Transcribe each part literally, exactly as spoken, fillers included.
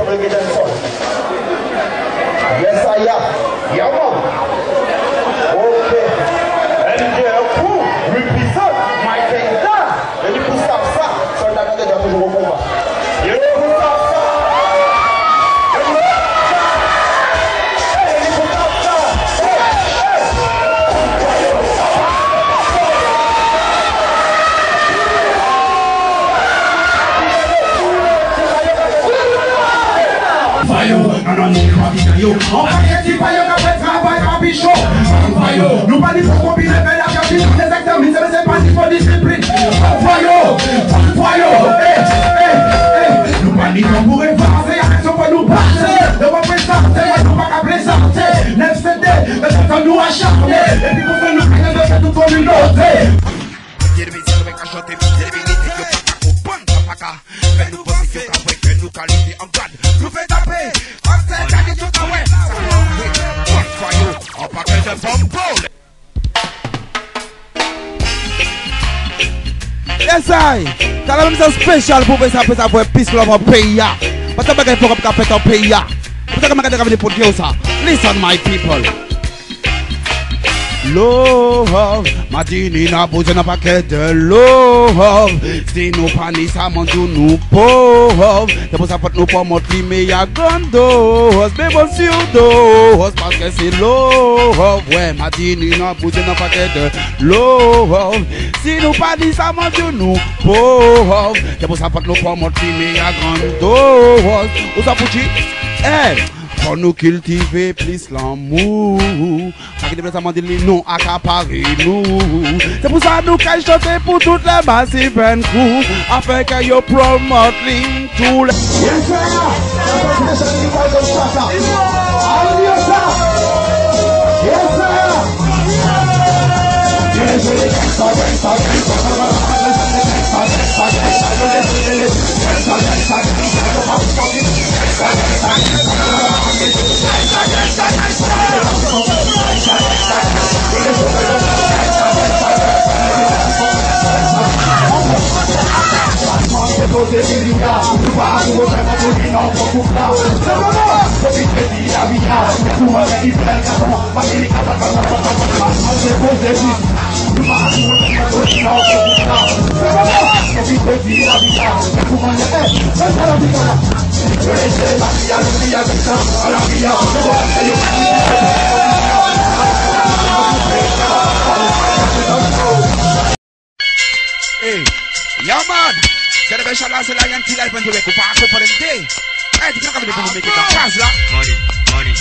reggae dancehall. Yes, I am. Yeah, man. Okay. And the crew represent my kingdom. Et du coup, ça, ça, ça, on a toujours au combat. You know who ça, ça? Yo, on va dire pas yo qu'après travail en bichot. Nous pas dit pour combiner mais la capitale des examens, c'est pas si pour discipline. Voyo, voyo, eh, eh, eh. Nous pas dit qu'on pourrait passer, y'a raison pour nous passer. Ne pas présenter, nous pas qu'à présenter. neuf C D, mais ça nous acharner. Et puis pour ça nous créer de cette communauté. Yes, I. T'as la même chose spéciale pour ça, pour ça, pour piste pour mon pays. Parce que je vais faire un pays. Parce que je vais faire pour Dieu ça. Listen, my people. Love, Madini n'a besoin d'un paquet de love. Si nous panis à mon Dieu, nous pauvres. C'est pour ça que nous pas montrer, mais y'a grandos. Mais bon, sur dos, parce que c'est love. Ouais, Madini n'a besoin d'un paquet de love. Si nous panis à mon Dieu, nous pauvres. C'est pour ça que nous pas montrer, mais y'a grandos. Où ça pour qui? Eh! Pour nous cultiver plus l'amour. Avec des blessures, les non accaparer nous. C'est pour ça nous qu'à chanter pour toutes les massives and crew. Afin que yo promote tous les. Yes, sir. Hey, yeah man, celebration last la yanti la pen to le coupa ko for day. Hey, tu peux pas me mettre dans place là. Money, money.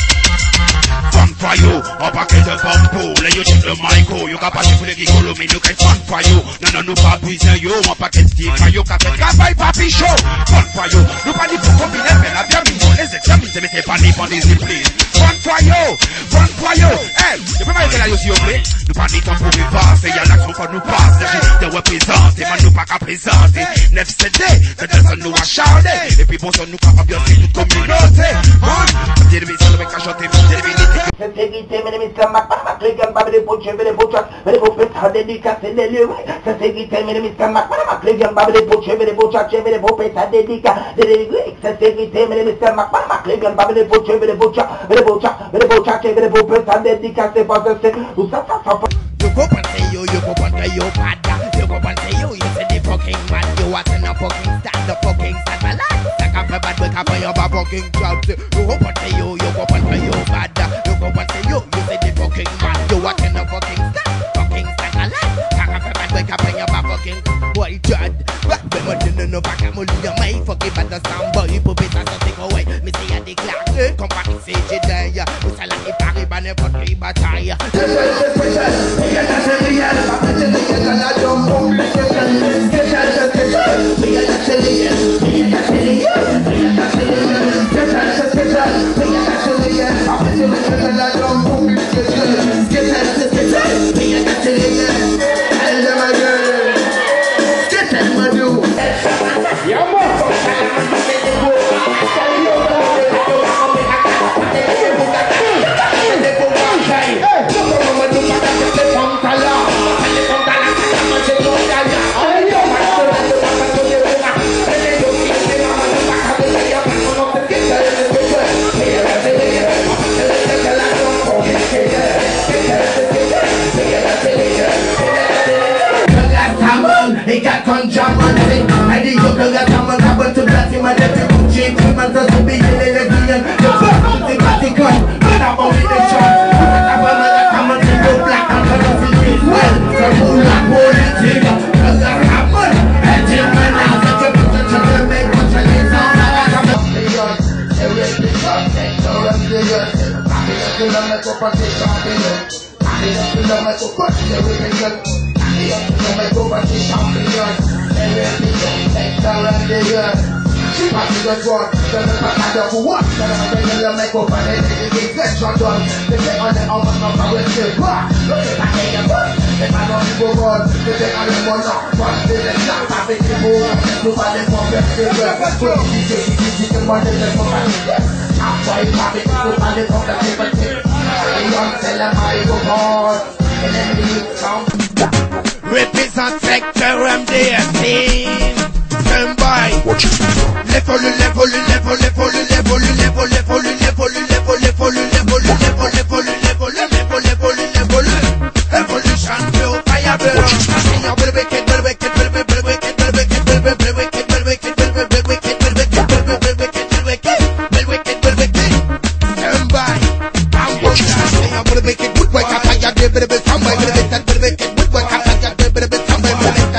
Fun for you, up a get the bumpo, let you check the mic, you got passion for the gigolo, me look at fun for you. No no no pas besoin yo, on pas qu'est stick, you got the cabaye papi show. Fun for you, nous pas ni pour combiner mais la bien mis, les examens c'est mais pas ni pour discipline. Fun for you, fun for you. Hey, tu peux pas être là yo s'il vous plaît. Nous pas ni temps pour nous passer, y'a l'action pour nous passer, de représenter, mais nous pas qu'à présenter. neuf C D, c'est de ça nous acharner, et puis bon ça nous capable bien c'est toute communauté. Man, dire mais ça le mec a chanté, dire mais Seguite, me mi sta ma clica babbe pucce vere puccia vere puppe tade di casse delle se seguite me mi sta ma clica babbe pucce vere puccia vere puppe tade di casse delle se seguite me mi sta ma clica babbe pucce vere puccia vere puccia vere puccia vere puppe tade di casse passa se usa fa fa you go and say you you go and say you bad you go and say you you say the fucking man you want to fucking stand the fucking stand my life like a bad wake up on your fucking cloud you go and say you you go and say you bad you go and say you you say the fucking man you want to fucking stand fucking stand my life like a bad wake up on your fucking boy John but when you know no back I'm only your mate forgive at the sound boy you put it as something away me say at the clock come back and say you there you say like the Paris ban the country bataille Get on jam and sing. And the young got a man happen to blast him and let him go cheap. Man to be in the again. The first to the Vatican. Man up on the church. Man up on the come and go black and color to it well. So who not politic? Cause I have money. And Jim man now such a picture to make much of his own. I got a million. Everything got ten dollars a year. I feel like I'm a property champion. I feel like I'm a property champion. I feel like I'm a property champion. Everything got ten dollars a year. She passes the one, doesn't pass the for what? Then I'm going to make up and then they get shot done. They say on the almost not power still. Look at I hate the bus. If I don't go run, they say on the one up. But they say not having to move. Nobody from the river. So you say you can run the left of my head. I'm quite happy. Nobody from the river tip. I don't tell them I go hard. And then we come. Represent sector M D S team. Stand by. Watch it. Level, level, level, level, level, level, level, level, level, level, level, level, level, level, level, level, level, level. Evolution, feel fire, burn. Sing up, wicked, wicked, wicked, wicked, wicked, wicked, wicked, wicked, wicked, wicked, wicked, wicked, wicked. Stand by. I'm watching. Sing up, wicked, good work. I got the bit of it. Some way, bit of it, wicked, good work. I got the bit of it. Some way, bit of it.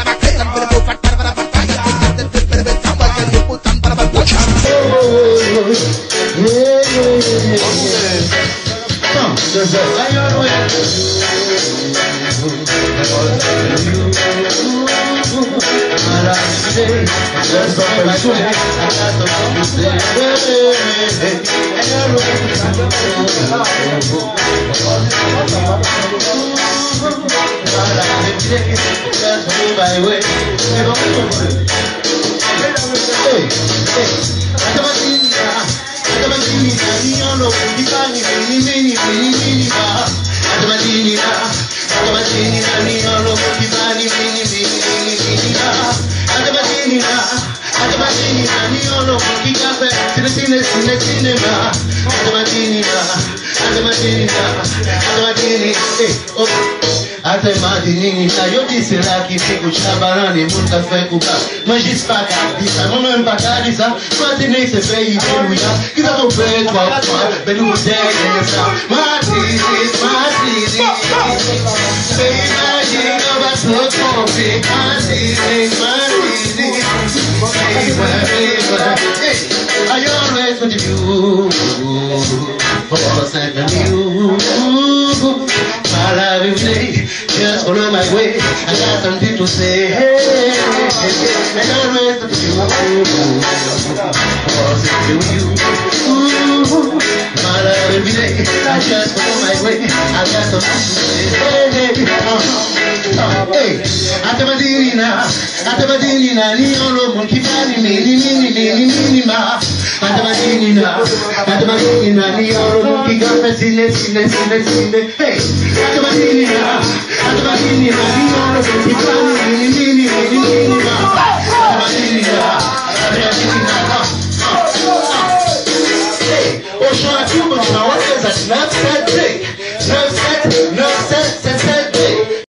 Io disse là che se cucinava non è molto fekuba mas diz pra cá, diz a mamãe pra cá, diz a quase nem se veio de luia que tá com pé, tua pá, bem no deck, essa matrizes, matrizes imagina, vai ser coffee matrizes, matrizes I always want you for a second you my love every day just follow my way I got something to say hey, hey, hey. I always want you for a second you my love every day I just follow my way I got something to say hey, hey, uh, uh, hey. Atamadina Atamadina ni olo monkey bani mini mini mini mini ma Atamadina Atamadina ni olo monkey gafe sine sine sine sine hey Atamadina Atamadina ni olo monkey bani mini mini mini mini ma Atamadina Atamadina hey Ocean Cuba na what's that Snapchat day Snapchat Snapchat